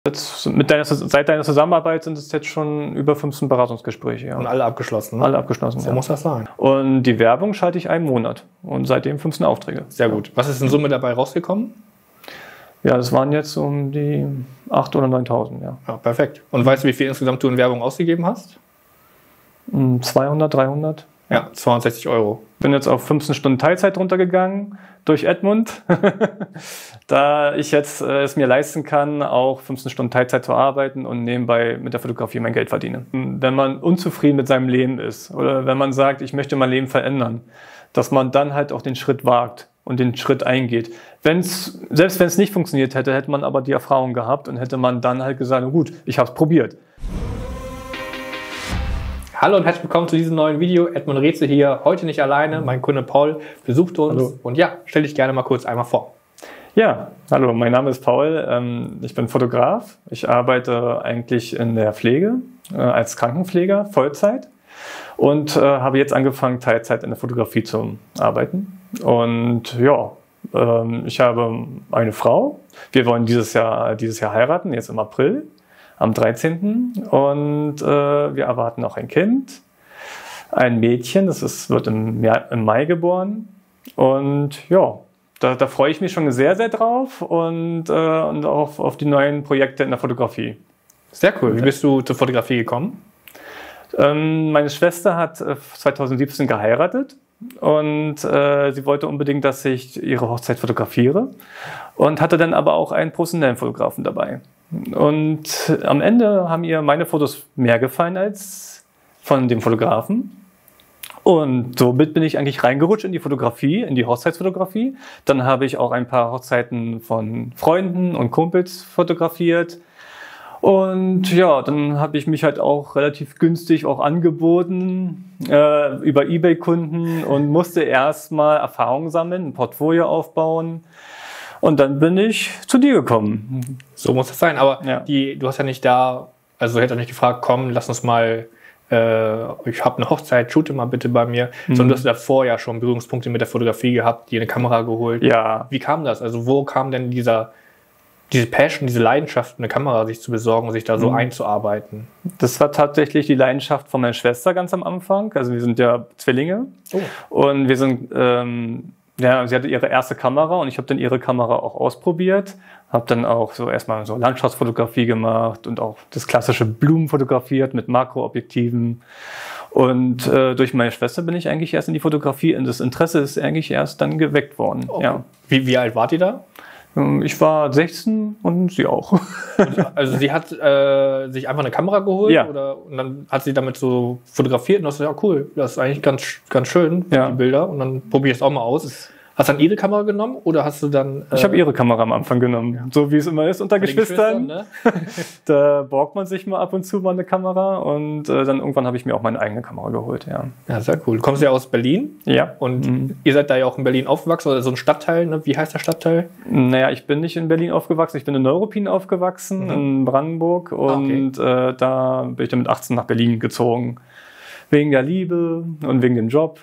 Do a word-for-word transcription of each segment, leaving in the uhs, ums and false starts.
Jetzt mit deiner, seit deiner Zusammenarbeit sind es jetzt schon über fünfzehn Beratungsgespräche. Ja. Und alle abgeschlossen, ne? Alle abgeschlossen, So ja. muss das sein. Und die Werbung schalte ich einen Monat und seitdem fünfzehn Aufträge. Sehr gut. Was ist in Summe dabei rausgekommen? Ja, das waren jetzt um die achttausend oder neuntausend, ja. Ja, perfekt. Und weißt du, wie viel insgesamt du in Werbung ausgegeben hast? zweihundert, dreihundert. Ja, zweihundertsechzig Euro. Bin jetzt auf fünfzehn Stunden Teilzeit runtergegangen durch Edmund, da ich jetzt äh, es mir leisten kann, auch fünfzehn Stunden Teilzeit zu arbeiten und nebenbei mit der Fotografie mein Geld verdiene. Wenn man unzufrieden mit seinem Leben ist oder wenn man sagt, ich möchte mein Leben verändern, dass man dann halt auch den Schritt wagt und den Schritt eingeht. Wenn's, selbst wenn es nicht funktioniert hätte, hätte man aber die Erfahrung gehabt und hätte man dann halt gesagt, gut, ich habe es probiert. Hallo und herzlich willkommen zu diesem neuen Video. Edmund Rätsel hier, heute nicht alleine. Mein Kunde Paul besucht uns. Hallo. Und ja, stell dich gerne mal kurz einmal vor. Ja, hallo, mein Name ist Paul. Ich bin Fotograf. Ich arbeite eigentlich in der Pflege als Krankenpfleger, Vollzeit. Und habe jetzt angefangen, Teilzeit in der Fotografie zu arbeiten. Und ja, ich habe eine Frau. Wir wollen dieses Jahr, dieses Jahr heiraten, jetzt im April. Am dreizehnten Und äh, wir erwarten auch ein Kind, ein Mädchen, das ist, wird im, im Mai geboren. Und ja, da, da freue ich mich schon sehr, sehr drauf und, äh, und auch auf die neuen Projekte in der Fotografie. Sehr cool. Wie bist du zur Fotografie gekommen? Ähm, meine Schwester hat äh, zweitausendsiebzehn geheiratet und äh, sie wollte unbedingt, dass ich ihre Hochzeit fotografiere und hatte dann aber auch einen professionellen Fotografen dabei. Und am Ende haben ihr meine Fotos mehr gefallen als von dem Fotografen. Und somit bin ich eigentlich reingerutscht in die Fotografie, in die Hochzeitsfotografie. Dann habe ich auch ein paar Hochzeiten von Freunden und Kumpels fotografiert. Und ja, dann habe ich mich halt auch relativ günstig auch angeboten äh, über eBay-Kunden und musste erstmal Erfahrung sammeln, ein Portfolio aufbauen. Und dann bin ich zu dir gekommen. So muss das sein. Aber ja. die, du hast ja nicht da, also du hättest nicht gefragt, komm, lass uns mal, äh, ich habe eine Hochzeit, shoote mal bitte bei mir. Mhm. Sondern du hast davor ja schon Berührungspunkte mit der Fotografie gehabt, dir eine Kamera geholt. Ja. Wie kam das? Also wo kam denn dieser, diese Passion, diese Leidenschaft, eine Kamera sich zu besorgen und sich da so mhm. einzuarbeiten? Das war tatsächlich die Leidenschaft von meiner Schwester ganz am Anfang. Also wir sind ja Zwillinge. Oh. Und wir sind... Ähm, Ja, sie hatte ihre erste Kamera und ich habe dann ihre Kamera auch ausprobiert. Habe dann auch so erstmal so Landschaftsfotografie gemacht und auch das klassische Blumen fotografiert mit Makroobjektiven. Und äh, durch meine Schwester bin ich eigentlich erst in die Fotografie und das Interesse ist eigentlich erst dann geweckt worden. Okay. Ja. Wie, wie alt wart ihr da? Ich war sechzehn und sie auch. Also sie hat äh, sich einfach eine Kamera geholt ja. oder und dann hat sie damit so fotografiert und das ist ja cool, das ist eigentlich ganz ganz schön, ja. die Bilder und dann probiere ich es auch mal aus. Hast du dann ihre Kamera genommen oder hast du dann... Äh ich habe ihre Kamera am Anfang genommen, ja. So wie es immer ist unter Geschwistern. Geschwistern, ne? Da borgt man sich mal ab und zu mal eine Kamera und äh, dann irgendwann habe ich mir auch meine eigene Kamera geholt. Ja, ja sehr cool. Du kommst ja aus Berlin. Ja. Und mhm. ihr seid da ja auch in Berlin aufgewachsen oder so ein Stadtteil, ne? Wie heißt der Stadtteil? Naja, ich bin nicht in Berlin aufgewachsen, ich bin in Neuruppin aufgewachsen, mhm. in Brandenburg und okay. äh, da bin ich dann mit achtzehn nach Berlin gezogen. Wegen der Liebe und wegen dem Job.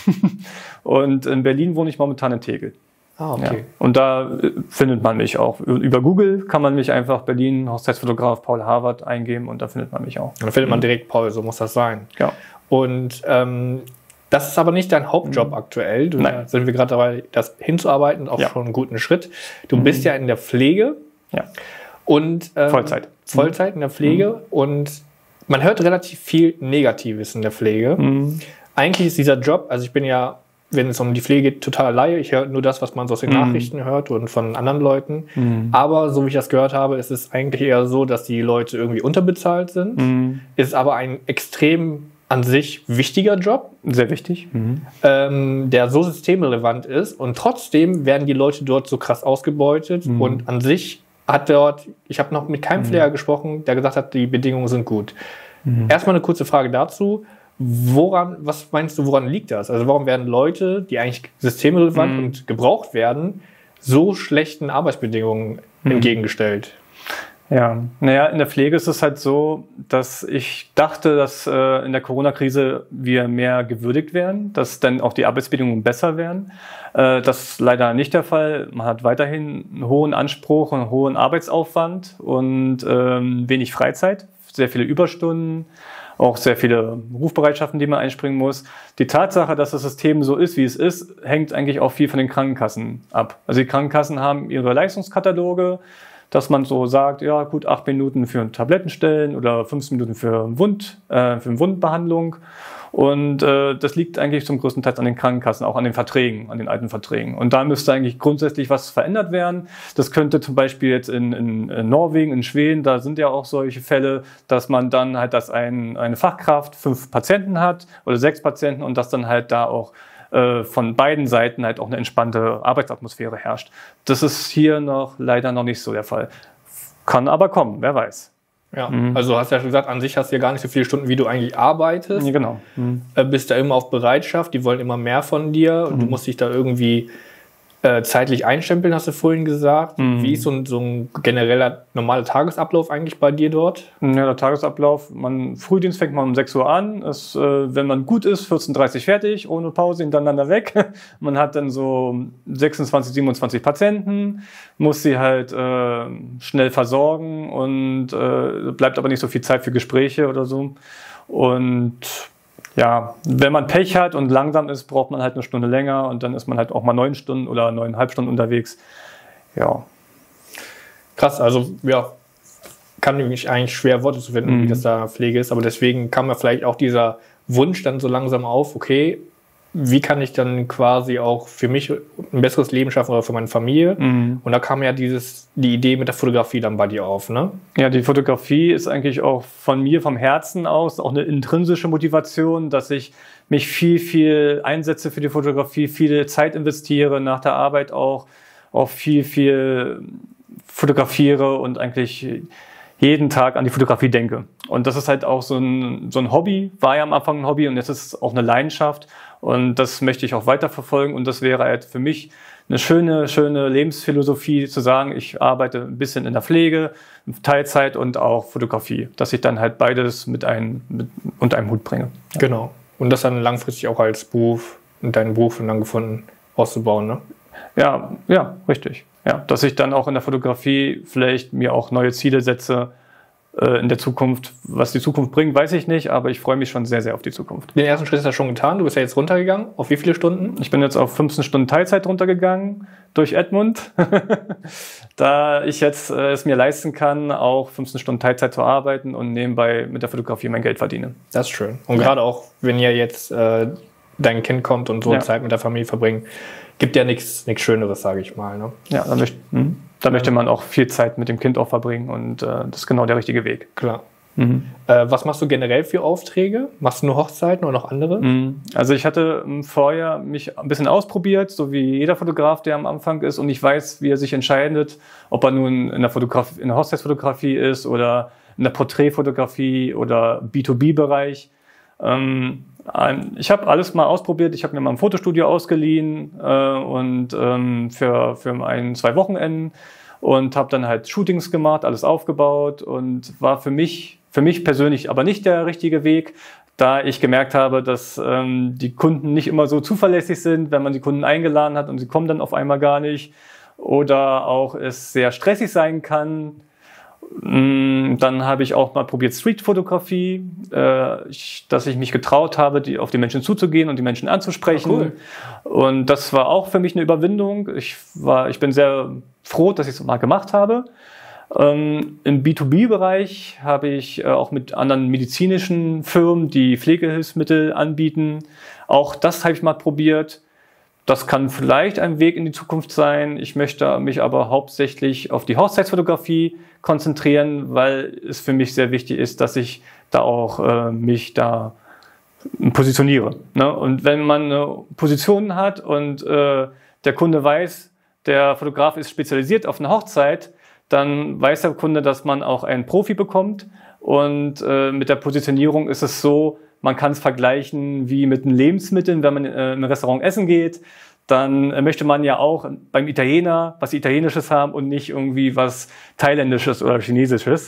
Und in Berlin wohne ich momentan in Tegel. Ah, okay. Ja. Und da findet man mich auch. Über Google kann man mich einfach Berlin, Hochzeitsfotograf Paul Harvard eingeben und da findet man mich auch. Und da findet man direkt Paul, so muss das sein. Ja. Und ähm, das ist aber nicht dein Hauptjob mhm. aktuell. Du, da sind wir gerade dabei, das hinzuarbeiten, auch ja. schon einen guten Schritt. Du mhm. bist ja in der Pflege. Ja. Und, ähm, Vollzeit. Vollzeit in der Pflege. Mhm. Und man hört relativ viel Negatives in der Pflege. Mhm. Eigentlich ist dieser Job, also ich bin ja, wenn es um die Pflege geht, total Laie. Ich höre nur das, was man so aus den mhm. Nachrichten hört und von anderen Leuten. Mhm. Aber so wie ich das gehört habe, ist es eigentlich eher so, dass die Leute irgendwie unterbezahlt sind. Mhm. Ist aber ein extrem an sich wichtiger Job. Sehr wichtig. Mhm. Ähm, der so systemrelevant ist. Und trotzdem werden die Leute dort so krass ausgebeutet. Mhm. Und an sich hat dort, ich habe noch mit keinem mhm. Pfleger gesprochen, der gesagt hat, die Bedingungen sind gut. Mhm. Erstmal eine kurze Frage dazu. Woran, was meinst du, woran liegt das? Also warum werden Leute, die eigentlich systemrelevant mhm. und gebraucht werden, so schlechten Arbeitsbedingungen mhm. entgegengestellt? Ja, naja, in der Pflege ist es halt so, dass ich dachte, dass äh, in der Corona-Krise wir mehr gewürdigt werden, dass dann auch die Arbeitsbedingungen besser werden. Äh, das ist leider nicht der Fall. Man hat weiterhin einen hohen Anspruch, einen hohen Arbeitsaufwand und ähm, wenig Freizeit, sehr viele Überstunden, auch sehr viele Rufbereitschaften, die man einspringen muss. Die Tatsache, dass das System so ist, wie es ist, hängt eigentlich auch viel von den Krankenkassen ab. Also die Krankenkassen haben ihre Leistungskataloge, dass man so sagt, ja gut, acht Minuten für Tabletten stellen oder fünfzehn Minuten für, Wund, äh, für Wundbehandlung. Und äh, das liegt eigentlich zum größten Teil an den Krankenkassen, auch an den Verträgen, an den alten Verträgen. Und da müsste eigentlich grundsätzlich was verändert werden. Das könnte zum Beispiel jetzt in, in, in Norwegen, in Schweden, da sind ja auch solche Fälle, dass man dann halt, dass ein, eine Fachkraft fünf Patienten hat oder sechs Patienten und dass dann halt da auch von beiden Seiten halt auch eine entspannte Arbeitsatmosphäre herrscht. Das ist hier noch leider noch nicht so der Fall. Kann aber kommen, wer weiß. Ja, mhm. Also hast ja schon gesagt, an sich hast du ja gar nicht so viele Stunden, wie du eigentlich arbeitest. Ja, genau. Mhm. Bist da immer auf Bereitschaft, die wollen immer mehr von dir und mhm. du musst dich da irgendwie äh, zeitlich einstempeln, hast du vorhin gesagt. Mhm. Wie ist so ein, so ein genereller normaler Tagesablauf eigentlich bei dir dort? Ja, der Tagesablauf, man, Frühdienst fängt man um sechs Uhr an, ist, äh, wenn man gut ist, vierzehn Uhr dreißig fertig, ohne Pause, hintereinander weg. Man hat dann so sechsundzwanzig, siebenundzwanzig Patienten, muss sie halt äh, schnell versorgen und äh, bleibt aber nicht so viel Zeit für Gespräche oder so. Und ja, wenn man Pech hat und langsam ist, braucht man halt eine Stunde länger und dann ist man halt auch mal neun Stunden oder neuneinhalb Stunden unterwegs. Ja. Krass, also ja, kann mich eigentlich schwer Worte zu finden, mhm. wie das da Pflege ist, aber deswegen kam ja vielleicht auch dieser Wunsch dann so langsam auf, okay, wie kann ich dann quasi auch für mich ein besseres Leben schaffen oder für meine Familie? Mhm. Und da kam ja dieses, die Idee mit der Fotografie dann bei dir auf, ne? Ja, die Fotografie ist eigentlich auch von mir, vom Herzen aus, auch eine intrinsische Motivation, dass ich mich viel, viel einsetze für die Fotografie, viel Zeit investiere, nach der Arbeit auch, auch viel, viel fotografiere und eigentlich jeden Tag an die Fotografie denke. Und das ist halt auch so ein, so ein Hobby, war ja am Anfang ein Hobby und jetzt ist es auch eine Leidenschaft. Und das möchte ich auch weiterverfolgen. Und das wäre halt für mich eine schöne, schöne Lebensphilosophie, zu sagen, ich arbeite ein bisschen in der Pflege, Teilzeit und auch Fotografie, dass ich dann halt beides mit einem, mit, unter einem Hut bringe. Ja. Genau. Und das dann langfristig auch als Beruf, und deinen Beruf dann gefunden, auszubauen, ne? Ja, ja, richtig. Ja, dass ich dann auch in der Fotografie vielleicht mir auch neue Ziele setze äh, in der Zukunft. Was die Zukunft bringt, weiß ich nicht, aber ich freue mich schon sehr, sehr auf die Zukunft. Den ersten Schritt ist ja schon getan. Du bist ja jetzt runtergegangen. Auf wie viele Stunden? Ich bin jetzt auf fünfzehn Stunden Teilzeit runtergegangen durch Edmund. Da ich jetzt äh, es mir leisten kann, auch fünfzehn Stunden Teilzeit zu arbeiten und nebenbei mit der Fotografie mein Geld verdiene. Das ist schön. Und ja. Gerade auch, wenn ihr jetzt äh, dein Kind kommt und so ja. Zeit mit der Familie verbringen, gibt ja nichts nichts Schöneres, sage ich mal. Ne? Ja, da, möcht, hm, da ja. möchte man auch viel Zeit mit dem Kind auch verbringen und äh, das ist genau der richtige Weg. Klar. Mhm. Äh, was machst du generell für Aufträge? Machst du nur Hochzeiten oder noch andere? Mhm. Also ich hatte ähm, vorher mich ein bisschen ausprobiert, so wie jeder Fotograf, der am Anfang ist und ich weiß, wie er sich entscheidet, ob er nun in der, Fotograf- in der Hochzeitsfotografie ist oder in der Porträtfotografie oder B zwei B-Bereich. Ähm, Ich habe alles mal ausprobiert. Ich habe mir mal ein Fotostudio ausgeliehen äh, und ähm, für, für ein, zwei Wochenenden und habe dann halt Shootings gemacht, alles aufgebaut und war für mich, für mich persönlich aber nicht der richtige Weg, da ich gemerkt habe, dass ähm, die Kunden nicht immer so zuverlässig sind, wenn man die Kunden eingeladen hat und sie kommen dann auf einmal gar nicht oder auch es sehr stressig sein kann. Dann habe ich auch mal probiert Streetfotografie, äh, ich, dass ich mich getraut habe, die, auf die Menschen zuzugehen und die Menschen anzusprechen. Cool. Und das war auch für mich eine Überwindung. Ich, war, ich bin sehr froh, dass ich es mal gemacht habe. Ähm, Im B zwei B-Bereich habe ich äh, auch mit anderen medizinischen Firmen, die Pflegehilfsmittel anbieten. Auch das habe ich mal probiert. Das kann vielleicht ein Weg in die Zukunft sein. Ich möchte mich aber hauptsächlich auf die Hochzeitsfotografie konzentrieren, weil es für mich sehr wichtig ist, dass ich da auch äh, mich da positioniere. Ne? Und wenn man eine Position hat und äh, der Kunde weiß, der Fotograf ist spezialisiert auf eine Hochzeit, dann weiß der Kunde, dass man auch einen Profi bekommt. Und äh, mit der Positionierung ist es so, man kann es vergleichen wie mit den Lebensmitteln, wenn man in ein Restaurant essen geht. dann möchte man ja auch beim Italiener was Italienisches haben und nicht irgendwie was Thailändisches oder Chinesisches.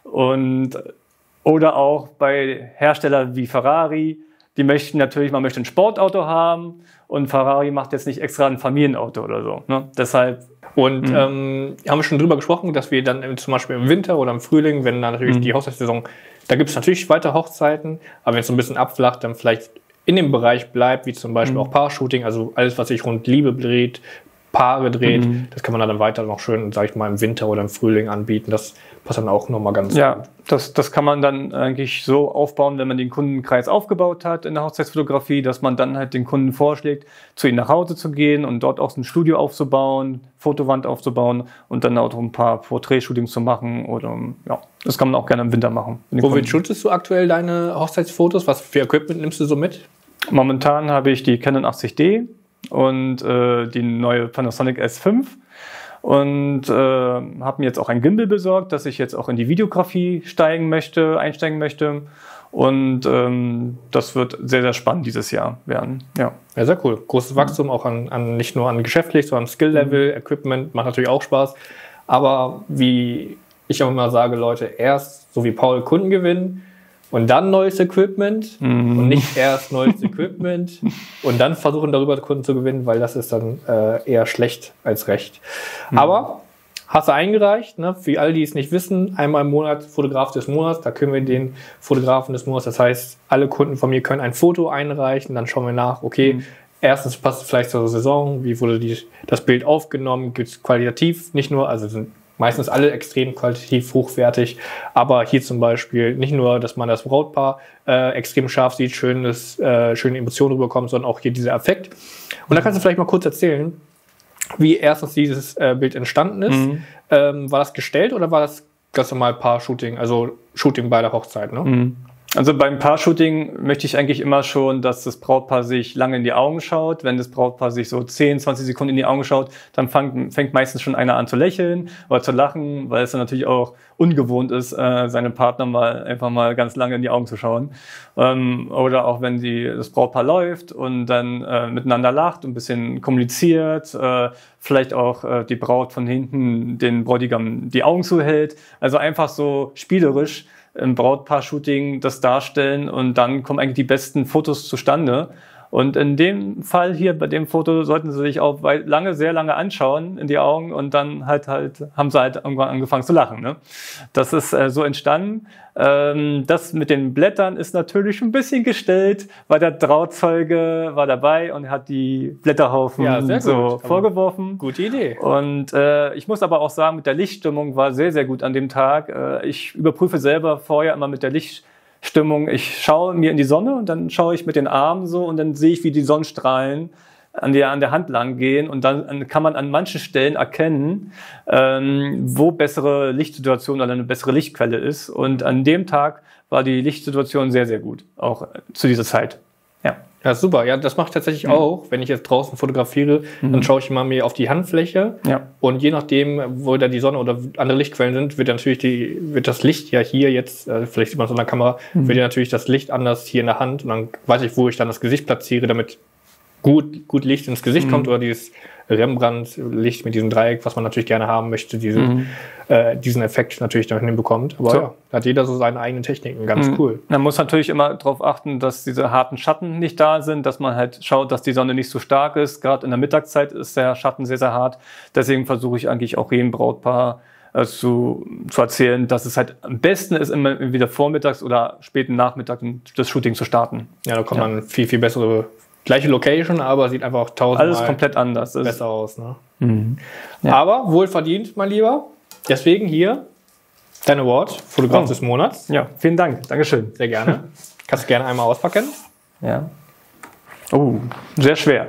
Und, oder auch bei Herstellern wie Ferrari, die möchten natürlich, man möchte ein Sportauto haben und Ferrari macht jetzt nicht extra ein Familienauto oder so. Ne? Deshalb. Und ähm, haben wir schon drüber gesprochen, dass wir dann zum Beispiel im Winter oder im Frühling, wenn dann natürlich mhm. die Hochzeitssaison, da gibt es natürlich weiter Hochzeiten, aber wenn es so ein bisschen abflacht, dann vielleicht in dem Bereich bleibt, wie zum Beispiel mhm. auch Paar-Shooting, also alles, was sich rund Liebe dreht, Paare dreht, mhm. das kann man dann weiter noch schön, sag ich mal, im Winter oder im Frühling anbieten. Das passt dann auch nochmal ganz ja, gut. Ja, das, das kann man dann eigentlich so aufbauen, wenn man den Kundenkreis aufgebaut hat in der Hochzeitsfotografie, dass man dann halt den Kunden vorschlägt, zu ihnen nach Hause zu gehen und dort auch ein Studio aufzubauen, Fotowand aufzubauen und dann auch ein paar Porträtshootings zu machen. Oder ja, das kann man auch gerne im Winter machen. Womit shootest du aktuell deine Hochzeitsfotos? Was für Equipment nimmst du so mit? Momentan habe ich die Canon achtzig D und äh, die neue Panasonic S fünf und äh, habe mir jetzt auch ein Gimbal besorgt, dass ich jetzt auch in die Videografie steigen möchte, einsteigen möchte und ähm, das wird sehr, sehr spannend dieses Jahr werden. Ja, ja sehr cool. Großes Wachstum auch an, an nicht nur an geschäftlich, sondern Skill-Level, mhm. Equipment, macht natürlich auch Spaß, aber wie ich auch immer sage, Leute, erst so wie Paul Kunden gewinnen, und dann neues Equipment mhm. und nicht erst neues Equipment und dann versuchen, darüber Kunden zu gewinnen, weil das ist dann äh, eher schlecht als recht. Mhm. Aber hast du eingereicht, ne? Für alle, die es nicht wissen, einmal im Monat Fotograf des Monats, da können wir den Fotografen des Monats, das heißt, alle Kunden von mir können ein Foto einreichen, dann schauen wir nach, okay, mhm. erstens passt es vielleicht zur Saison, wie wurde die, das Bild aufgenommen, gibt es qualitativ nicht nur, also sind meistens alle extrem qualitativ hochwertig, aber hier zum Beispiel nicht nur, dass man das Brautpaar äh, extrem scharf sieht, schönes, äh, schöne Emotionen rüberkommt, sondern auch hier dieser Effekt. Und da kannst du vielleicht mal kurz erzählen, wie erstens dieses äh, Bild entstanden ist. Mhm. Ähm, war das gestellt oder war das ganz normal Paar-Shooting, also Shooting bei der Hochzeit? Ne? Mhm. Also beim Paar-Shooting möchte ich eigentlich immer schon, dass das Brautpaar sich lange in die Augen schaut. Wenn das Brautpaar sich so zehn, zwanzig Sekunden in die Augen schaut, dann fängt, fängt meistens schon einer an zu lächeln oder zu lachen, weil es dann natürlich auch ungewohnt ist, äh, seinem Partner mal einfach mal ganz lange in die Augen zu schauen. Ähm, oder auch wenn die, das Brautpaar läuft und dann äh, miteinander lacht und ein bisschen kommuniziert, äh, vielleicht auch äh, die Braut von hinten den Bräutigam die Augen zuhält. Also einfach so spielerisch im Brautpaar-Shooting das darstellen und dann kommen eigentlich die besten Fotos zustande. Und in dem Fall hier, bei dem Foto, sollten Sie sich auch lange, sehr lange anschauen in die Augen und dann halt halt, haben Sie halt irgendwann angefangen zu lachen. Ne? Das ist äh, so entstanden. Ähm, das mit den Blättern ist natürlich ein bisschen gestellt, weil der Trauzeuge war dabei und hat die Blätterhaufen ja, sehr so gut. vorgeworfen. Gute Idee. Und äh, ich muss aber auch sagen, mit der Lichtstimmung war sehr, sehr gut an dem Tag. Äh, ich überprüfe selber vorher immer mit der Lichtstimmung. Stimmung. Ich schaue mir in die Sonne und dann schaue ich mit den Armen so und dann sehe ich, wie die Sonnenstrahlen an der, an der Hand lang gehen und dann kann man an manchen Stellen erkennen, ähm, wo bessere Lichtsituation oder eine bessere Lichtquelle ist. Und an dem Tag war die Lichtsituation sehr, sehr gut, auch zu dieser Zeit. Ja. Ja, super. Ja, das mache ich tatsächlich mhm. auch. Wenn ich jetzt draußen fotografiere, mhm. dann schaue ich immer mehr auf die Handfläche. Ja. Und je nachdem, wo da die Sonne oder andere Lichtquellen sind, wird natürlich die, wird das Licht ja hier jetzt, äh, vielleicht sieht man es in der Kamera, mhm. wird ja natürlich das Licht anders hier in der Hand. Und dann weiß ich, wo ich dann das Gesicht platziere, damit gut, gut Licht ins Gesicht mhm. kommt oder dieses Rembrandt-Licht mit diesem Dreieck, was man natürlich gerne haben möchte, diese, mhm. äh, diesen Effekt natürlich dann hinbekommt. Aber so. Ja, da hat jeder so seine eigenen Techniken. Ganz mhm. cool. Man muss natürlich immer darauf achten, dass diese harten Schatten nicht da sind, dass man halt schaut, dass die Sonne nicht so stark ist. Gerade in der Mittagszeit ist der Schatten sehr, sehr hart. Deswegen versuche ich eigentlich auch jedem Brautpaar äh, zu, zu erzählen, dass es halt am besten ist, immer wieder vormittags oder späten Nachmittag das Shooting zu starten. Ja, da kommt ja. man viel, viel bessere gleiche Location, aber sieht einfach tausendmal alles komplett anders. besser aus. Ne? Mhm. Ja. Aber wohlverdient, mein Lieber. Deswegen hier dein Award, Fotograf oh. des Monats. Ja, vielen Dank. Dankeschön. Sehr gerne. Kannst du gerne einmal auspacken. Ja. Oh, sehr schwer.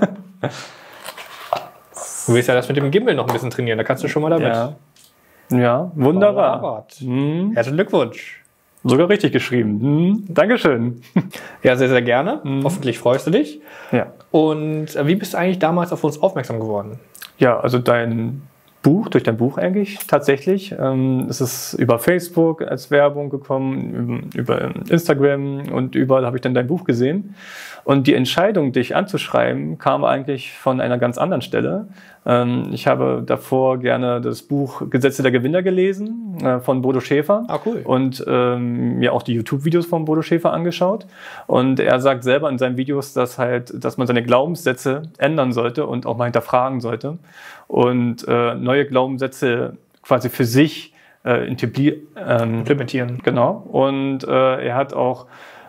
Du willst ja das mit dem Gimbal noch ein bisschen trainieren, da kannst du schon mal damit. Ja, ja wunderbar. Mhm. Herzlichen Glückwunsch. Sogar richtig geschrieben. Hm, Dankeschön. Ja, sehr, sehr gerne. Hm. Hoffentlich freust du dich. Ja. Und wie bist du eigentlich damals auf uns aufmerksam geworden? Ja, also dein Buch, durch dein Buch eigentlich tatsächlich. Ähm, es ist über Facebook als Werbung gekommen, über Instagram und überall habe ich dann dein Buch gesehen. Und die Entscheidung, dich anzuschreiben, kam eigentlich von einer ganz anderen Stelle. Ähm, ich habe davor gerne das Buch Gesetze der Gewinner gelesen äh, von Bodo Schäfer. Ah, cool. Und ähm, mir auch die YouTube-Videos von Bodo Schäfer angeschaut. Und er sagt selber in seinen Videos, dass halt, dass man seine Glaubenssätze ändern sollte und auch mal hinterfragen sollte. Und äh, neue Glaubenssätze quasi für sich äh, ähm, implementieren. Genau. Und äh, er hat auch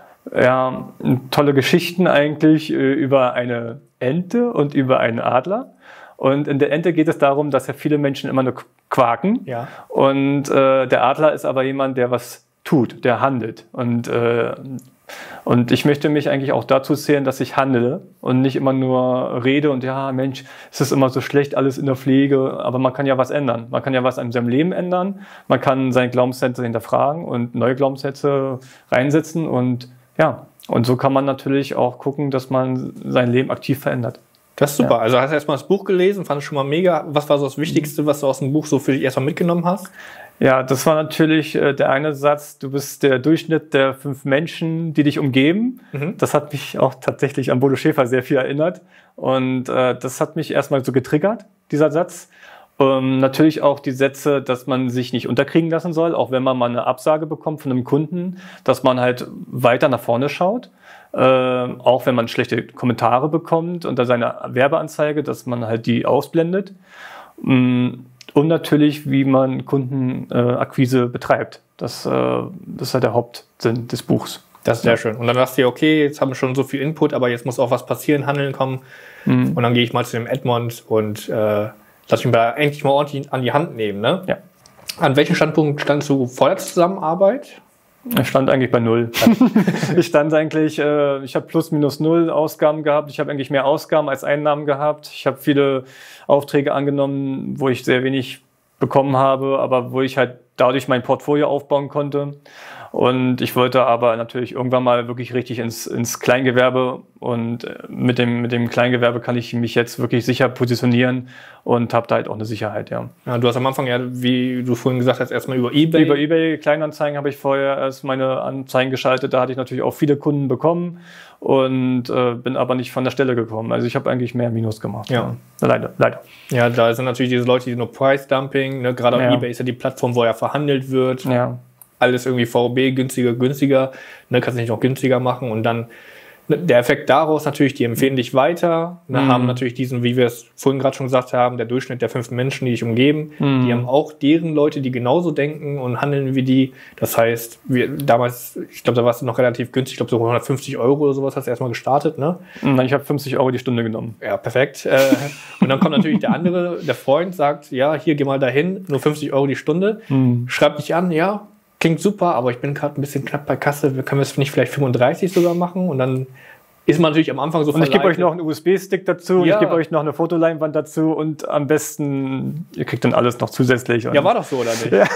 ja, tolle Geschichten eigentlich äh, über eine Ente und über einen Adler. Und in der Ente geht es darum, dass ja viele Menschen immer nur quaken. Ja. Und äh, der Adler ist aber jemand, der was tut, der handelt. Und, äh, und ich möchte mich eigentlich auch dazu zählen, dass ich handle und nicht immer nur rede und ja, Mensch, es ist immer so schlecht alles in der Pflege, aber man kann ja was ändern. Man kann ja was an seinem Leben ändern. Man kann seine Glaubenssätze hinterfragen und neue Glaubenssätze reinsetzen und ja, und so kann man natürlich auch gucken, dass man sein Leben aktiv verändert. Das ist super. Ja. Also hast du erstmal das Buch gelesen, fand ich schon mal mega. Was war so das Wichtigste, was du aus dem Buch so für dich erstmal mitgenommen hast? Ja, das war natürlich äh, der eine Satz, du bist der Durchschnitt der fünf Menschen, die dich umgeben. Mhm. Das hat mich auch tatsächlich an Bodo Schäfer sehr viel erinnert. Und äh, das hat mich erstmal so getriggert, dieser Satz. Ähm, natürlich auch die Sätze, dass man sich nicht unterkriegen lassen soll, auch wenn man mal eine Absage bekommt von einem Kunden, dass man halt weiter nach vorne schaut, äh, auch wenn man schlechte Kommentare bekommt unter seiner Werbeanzeige, dass man halt die ausblendet. Ähm, und natürlich, wie man Kundenakquise äh, betreibt. Das, äh, das ist halt der Hauptsinn des Buchs. Das ist sehr schön. Und dann sagst du, okay, jetzt haben wir schon so viel Input, aber jetzt muss auch was passieren, Handeln kommen. Mhm. Und dann gehe ich mal zu dem Edmond und äh, lass mich mal endlich mal ordentlich an die Hand nehmen, ne? Ja. An welchem Standpunkt standst du vor der Zusammenarbeit? Ich stand eigentlich bei null. ich stand eigentlich, äh, ich habe plus minus null Ausgaben gehabt. Ich habe eigentlich mehr Ausgaben als Einnahmen gehabt. Ich habe viele Aufträge angenommen, wo ich sehr wenig bekommen habe, aber wo ich halt dadurch mein Portfolio aufbauen konnte. Und ich wollte aber natürlich irgendwann mal wirklich richtig ins, ins Kleingewerbe und mit dem, mit dem Kleingewerbe kann ich mich jetzt wirklich sicher positionieren und habe da halt auch eine Sicherheit, ja. Ja. Du hast am Anfang ja, wie du vorhin gesagt hast, erstmal über eBay. Über eBay Kleinanzeigen habe ich vorher erst meine Anzeigen geschaltet, da hatte ich natürlich auch viele Kunden bekommen und äh, bin aber nicht von der Stelle gekommen. Also ich habe eigentlich mehr Minus gemacht. Ja. ja. Leider, leider. Ja, da sind natürlich diese Leute, die nur Price Dumping, ne? Gerade ja. auf eBay ist ja die Plattform, wo ja verhandelt wird. Ja. Alles irgendwie V B, günstiger, günstiger, ne, kannst du nicht noch günstiger machen und dann ne, der Effekt daraus natürlich, die empfehlen dich weiter, ne, mhm. haben natürlich diesen, wie wir es vorhin gerade schon gesagt haben, der Durchschnitt der fünf Menschen, die dich umgeben, mhm. die haben auch deren Leute, die genauso denken und handeln wie die. Das heißt, wir damals, ich glaube, da warst du noch relativ günstig, ich glaube so hundertfünfzig Euro oder sowas hast du erstmal gestartet, ne? Nein, ich habe fünfzig Euro die Stunde genommen. Ja, perfekt. Äh, und dann kommt natürlich der andere, der Freund sagt, ja, hier, geh mal dahin, nur fünfzig Euro die Stunde, mhm. schreibt dich an, ja, klingt super, aber ich bin gerade ein bisschen knapp bei Kasse. Wir können es nicht vielleicht fünfunddreißig sogar machen? Und dann ist man natürlich am Anfang so Und ich gebe euch noch einen U S B-Stick dazu, ja. ich gebe euch noch eine Fotoleinwand dazu und am besten, ihr kriegt dann alles noch zusätzlich. Ja, war doch so, oder nicht? Ja.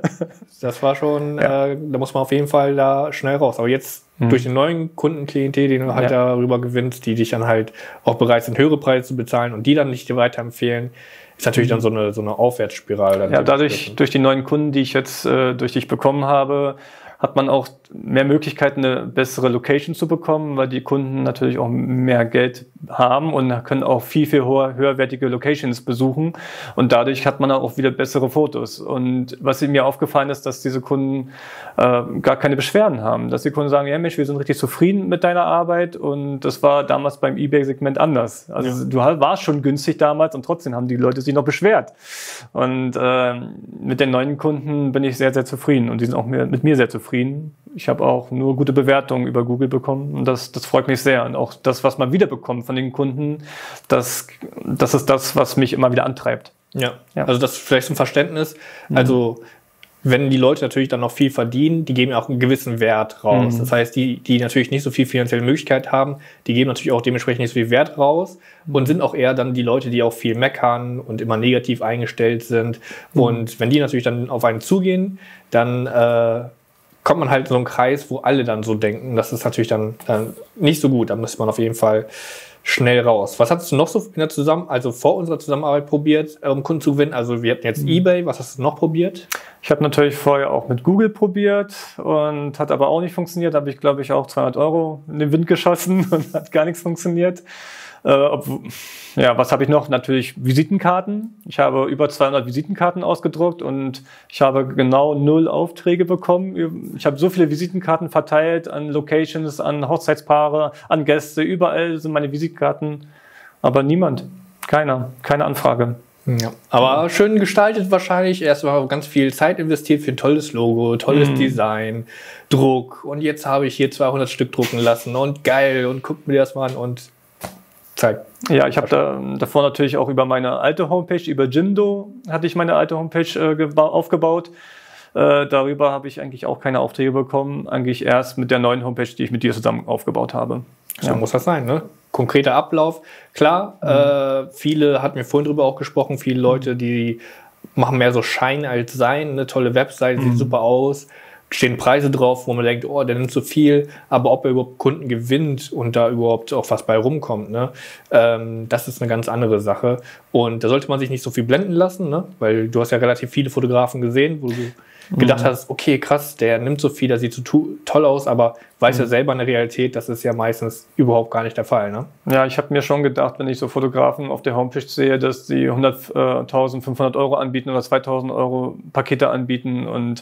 Das war schon, ja. äh, da muss man auf jeden Fall da schnell raus. Aber jetzt hm. durch den neuen Kundenklientel, den du halt ja. darüber gewinnst, die dich dann halt auch bereit sind, höhere Preise zu bezahlen und die dann nicht dir weiterempfehlen, ist natürlich dann so eine, so eine Aufwärtsspirale. Dann ja, dadurch, durch die neuen Kunden, die ich jetzt äh, durch dich bekommen habe, hat man auch mehr Möglichkeiten, eine bessere Location zu bekommen, weil die Kunden natürlich auch mehr Geld haben und können auch viel, viel höher, höherwertige Locations besuchen. Und dadurch hat man auch wieder bessere Fotos. Und was mir aufgefallen ist, dass diese Kunden äh, gar keine Beschwerden haben. Dass die Kunden sagen, ja Mensch, wir sind richtig zufrieden mit deiner Arbeit. Und das war damals beim eBay-Segment anders. Also ja. du warst schon günstig damals und trotzdem haben die Leute sich noch beschwert. Und äh, mit den neuen Kunden bin ich sehr, sehr zufrieden. Und die sind auch mit mir sehr zufrieden. Ich habe auch nur gute Bewertungen über Google bekommen und das, das freut mich sehr. Und auch das, was man wiederbekommt von den Kunden, das, das ist das, was mich immer wieder antreibt. Ja, ja. Also das vielleicht zum Verständnis. Also wenn die Leute natürlich dann noch viel verdienen, die geben ja auch einen gewissen Wert raus. Mhm. Das heißt, die, die natürlich nicht so viel finanzielle Möglichkeit haben, die geben natürlich auch dementsprechend nicht so viel Wert raus mhm. und sind auch eher dann die Leute, die auch viel meckern und immer negativ eingestellt sind. Mhm. Und wenn die natürlich dann auf einen zugehen, dann äh, kommt man halt in so einen Kreis, wo alle dann so denken. Das ist natürlich dann, dann nicht so gut. Da muss man auf jeden Fall schnell raus. Was hast du noch so in der Zusammen also vor unserer Zusammenarbeit probiert, um Kunden zu gewinnen? Also wir hatten jetzt mhm. eBay, was hast du noch probiert? Ich habe natürlich vorher auch mit Google probiert und hat aber auch nicht funktioniert. Da habe ich, glaube ich, auch zweihundert Euro in den Wind geschossen und hat gar nichts funktioniert. Äh, ob, ja, was habe ich noch? Natürlich Visitenkarten. Ich habe über zweihundert Visitenkarten ausgedruckt und ich habe genau null Aufträge bekommen. Ich habe so viele Visitenkarten verteilt an Locations, an Hochzeitspaare, an Gäste. Überall sind meine Visitenkarten, aber niemand. Keiner. Keine Anfrage. Ja. Aber schön gestaltet wahrscheinlich. Erst mal ganz viel Zeit investiert für ein tolles Logo, tolles mm. Design, Druck. Und jetzt habe ich hier zweihundert Stück drucken lassen und geil und guckt mir das mal an und Zeit. Ja, ich habe da, davor natürlich auch über meine alte Homepage, über Jimdo hatte ich meine alte Homepage äh, geba- aufgebaut. Äh, darüber habe ich eigentlich auch keine Aufträge bekommen. Eigentlich erst mit der neuen Homepage, die ich mit dir zusammen aufgebaut habe. So ja. muss das sein, ne? Konkreter Ablauf. Klar, mhm. äh, viele, hatten wir vorhin drüber auch gesprochen, viele Leute, die machen mehr so Schein als Sein. Eine tolle Webseite, mhm. sieht super aus. Stehen Preise drauf, wo man denkt, oh, der nimmt so viel, aber ob er überhaupt Kunden gewinnt und da überhaupt auch was bei rumkommt, ne, ähm, das ist eine ganz andere Sache. Und da sollte man sich nicht so viel blenden lassen, ne, weil du hast ja relativ viele Fotografen gesehen, wo du gedacht mhm. hast, okay, krass, der nimmt so viel, der sieht so tu- toll aus, aber weiß mhm. ja selber in der Realität, das ist ja meistens überhaupt gar nicht der Fall, ne? Ja, ich habe mir schon gedacht, wenn ich so Fotografen auf der Homepage sehe, dass die hunderttausend Euro anbieten oder zweitausend Euro Pakete anbieten und